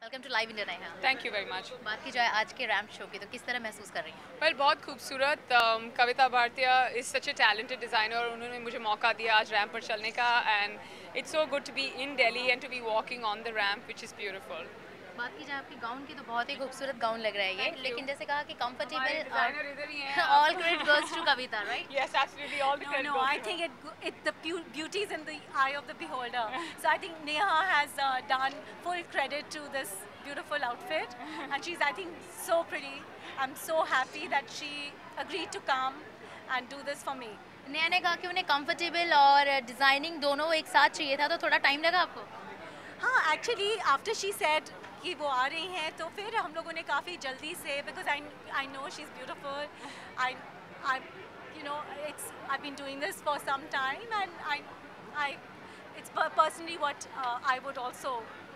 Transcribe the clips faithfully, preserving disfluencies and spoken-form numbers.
Welcome to live India Neha. Thank you very much. बात की जाए आज के रैम्प शो की तो किस तरह महसूस कर रही हैं? वेल बहुत खूबसूरत। um, Kavita Bhartiya is such a talented designer और उन्होंने मुझे मौका दिया आज रैम्प पर चलने का and it's so good to be in Delhi and to be walking on the ramp which is beautiful. बात की जाए आपके गाउन की तो बहुत ही खूबसूरत गाउन लग रहा है ये, Thank you. लेकिन जैसे कहा कि हमारे कंफर्टेबल डिज़ाइनर इधर ही हैं। All credit goes to Kavita, right? Yes, absolutely. All the No, credit no, goes I to her. think it, it the pu- beauty is in the eye of the beholder. So I think Neha has uh, done full credit to this beautiful outfit, and she's I think so pretty. I'm so happy that she agreed to come and do this for me. Neha ने कहा कि उन्हें comfortable और designing दोनों एक साथ चाहिए था, तो थोड़ा टाइम लगा आपको? हाँ, एक्चुअली आफ्टर शी सेड कि वो आ रही हैं तो फिर हम लोगों ने काफ़ी जल्दी से because I I know she is beautiful I I you know it's I been doing this for some time and I I it's personally what I would also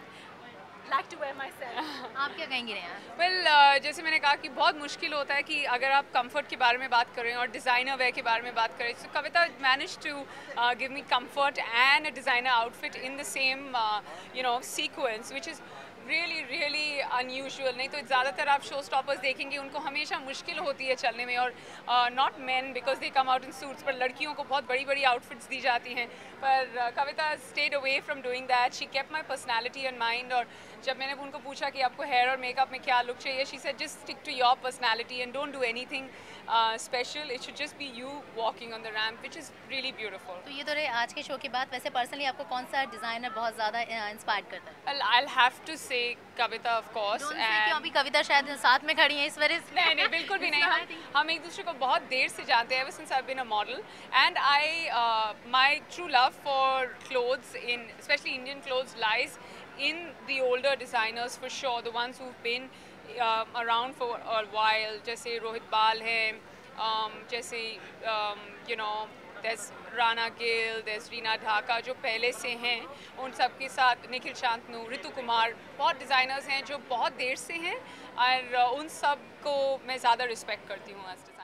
like to wear myself. आप क्या कहेंगी Neha? Well well, uh, जैसे मैंने कहा कि बहुत मुश्किल होता है कि अगर आप कंफर्ट के बारे में बात करें और डिज़ाइनर वेयर के बारे में बात करें, तो Kavita manage to give me comfort and a designer outfit in the same you know sequence which is really really unusual. नहीं तो ज़्यादातर आप शो स्टॉपर्स देखेंगे उनको हमेशा मुश्किल होती है चलने में, और not men because they come out in suits, पर लड़कियों को बहुत बड़ी बड़ी आउटफिट्स दी जाती हैं। पर uh, Kavita stayed away from doing that. She kept my personality and mind. और जब मैंने उनको पूछा कि आपको हेयर और मेकअप में क्या लुक चाहिए, she said just stick to your personality and don't do anything special, it should just be you walking on the ramp which is really beautiful. तो ये तो रहे आज के शो की बात। वैसे पर्सनली आपको कौन सा डिजाइनर बहुत ज़्यादा इंस्पायर करता है? Well, I'll have to say Kavita of course. Don't say क्यों अभी कविता शायद साथ में खड़ी हैं इस वजह से। नहीं नहीं बिल्कुल भी नहीं। हम हम एक दूसरे को बहुत देर से जानते हैं, ever since I've been a model, and I uh, my true love for clothes in especially Indian clothes lies in the older designers for sure, the ones who've been uh, around for a while, जैसे रोहित बाल है, um, जैसे um, you know there's Rana Gill, there's Reena Dhaka, जो पहले से हैं, उन सब के साथ निखिल शांतनु, ऋतु कुमार, बहुत डिज़ाइनर्स हैं जो बहुत देर से हैं, और उन सब को मैं ज़्यादा रिस्पेक्ट करती हूँ आज।